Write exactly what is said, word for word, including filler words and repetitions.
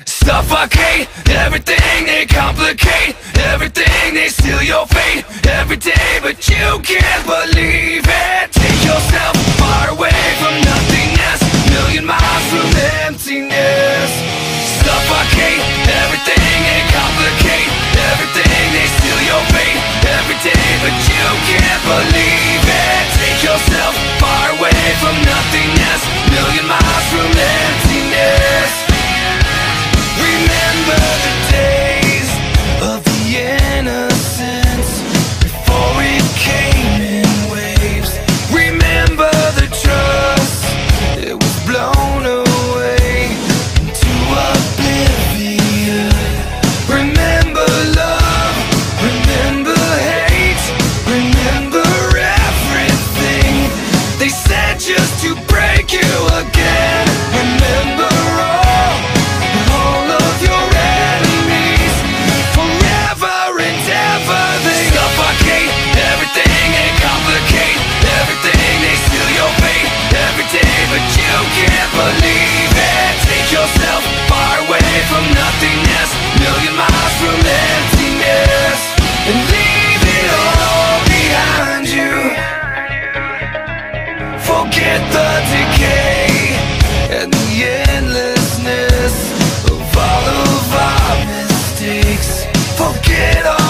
Suffocate everything, they complicate everything, they steal your fate every day, but you can't believe it. Take yourself far away from nothingness, million miles from emptiness. Suffocate everything, they complicate everything, they steal your fate every day, but you can't believe it. Take yourself far away from nothingness, million miles from emptiness. Remember the days of the innocence before it came in waves. Remember the trust, it was blown away into oblivion. Remember love, remember hate, remember everything they said just to break you again. Remember believe it. Take yourself far away from nothingness, million miles from emptiness, and leave it all behind you. Forget the decay and the endlessness of all of our mistakes. Forget all